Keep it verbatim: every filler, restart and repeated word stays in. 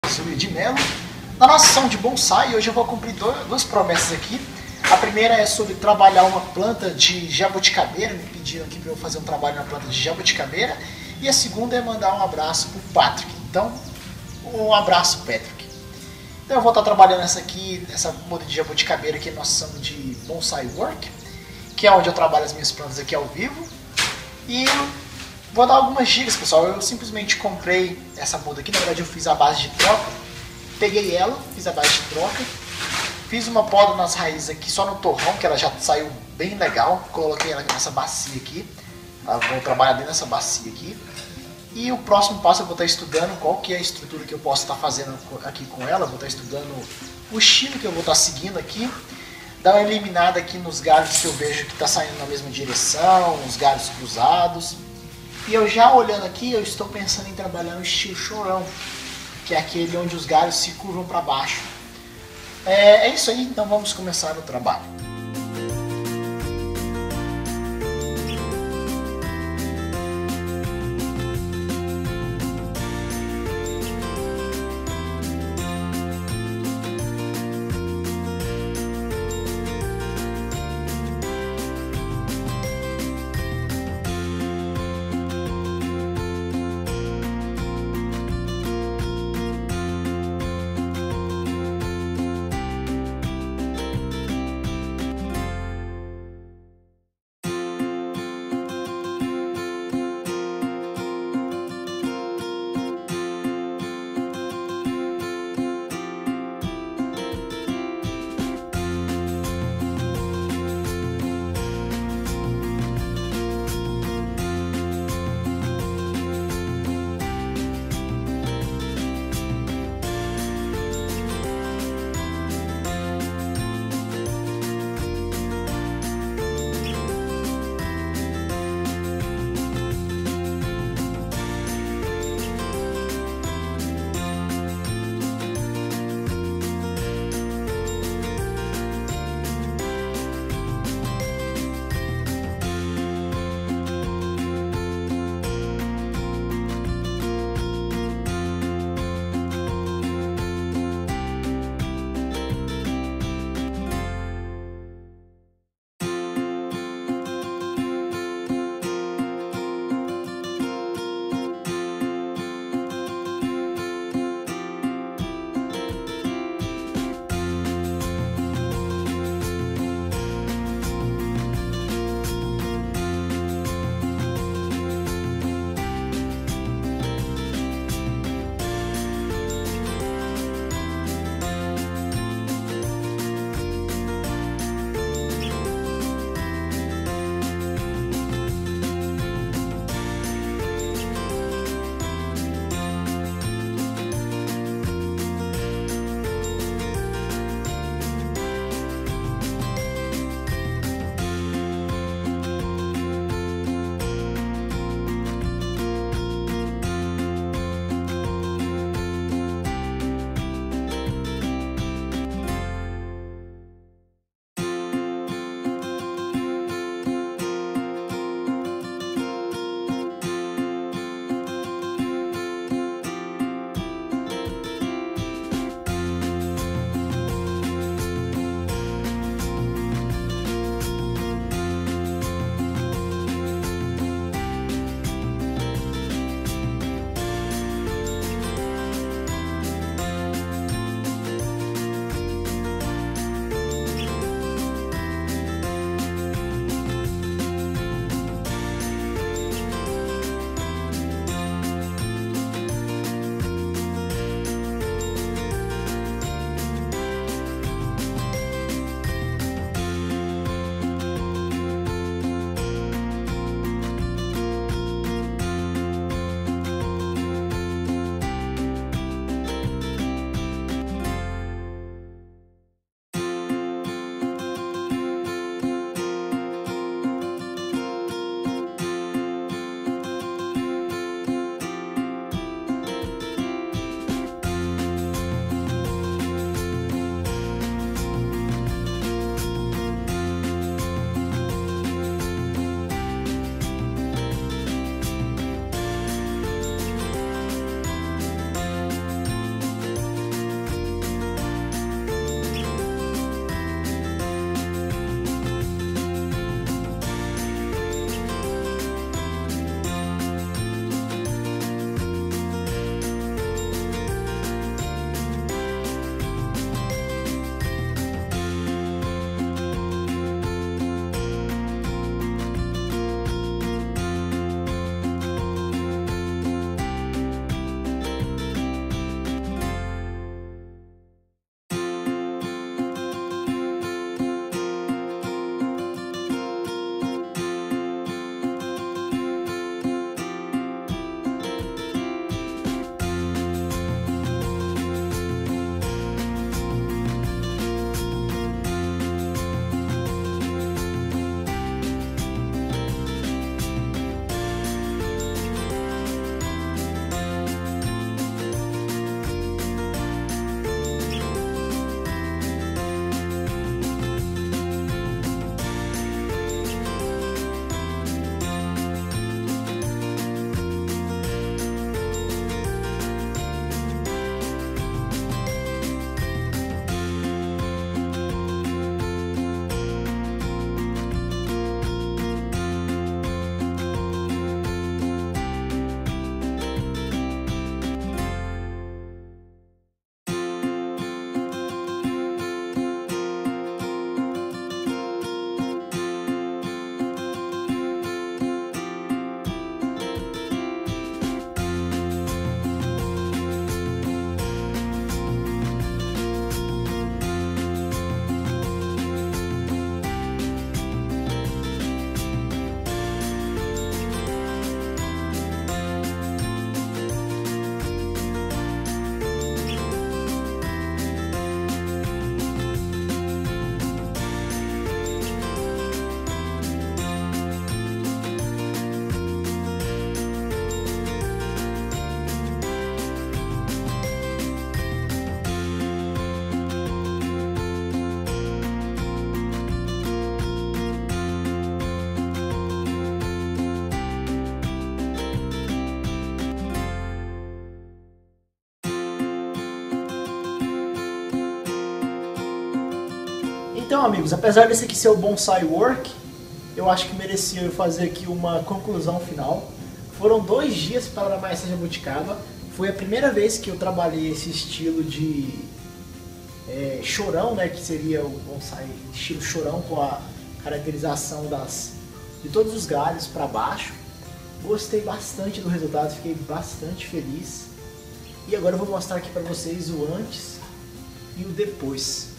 Sou o de Mello. Na nossa sessão de bonsai, hoje eu vou cumprir duas promessas aqui. A primeira é sobre trabalhar uma planta de jabuticabeira, me pediram aqui para eu fazer um trabalho na planta de jabuticabeira. E a segunda é mandar um abraço para o Patrick. Então, um abraço, Patrick. Então eu vou estar trabalhando essa aqui, essa muda de jabuticabeira aqui, nós chamamos de Bonsai Work, que é onde eu trabalho as minhas plantas aqui ao vivo. E vou dar algumas dicas, pessoal. Eu simplesmente comprei essa muda aqui, na verdade eu fiz a base de troca. Peguei ela, fiz a base de troca, fiz uma poda nas raízes aqui só no torrão, que ela já saiu bem legal. Coloquei ela nessa bacia aqui, tá? Vou trabalhar dentro dessa bacia aqui. E o próximo passo eu vou estar estudando qual que é a estrutura que eu posso estar fazendo aqui com ela. Vou estar estudando o estilo que eu vou estar seguindo aqui. Dar uma eliminada aqui nos galhos que eu vejo que está saindo na mesma direção, os galhos cruzados. E eu já olhando aqui, eu estou pensando em trabalhar no estilo chorão, que é aquele onde os galhos se curvam para baixo. É, é isso aí, então vamos começar o trabalho. Então, amigos, apesar desse aqui ser o Bonsai Work, eu acho que merecia eu fazer aqui uma conclusão final. Foram dois dias para a maestria jabuticaba. Foi a primeira vez que eu trabalhei esse estilo de é, chorão, né, que seria o bonsai estilo chorão, com a caracterização das, de todos os galhos para baixo. Gostei bastante do resultado, fiquei bastante feliz. E agora eu vou mostrar aqui para vocês o antes e o depois.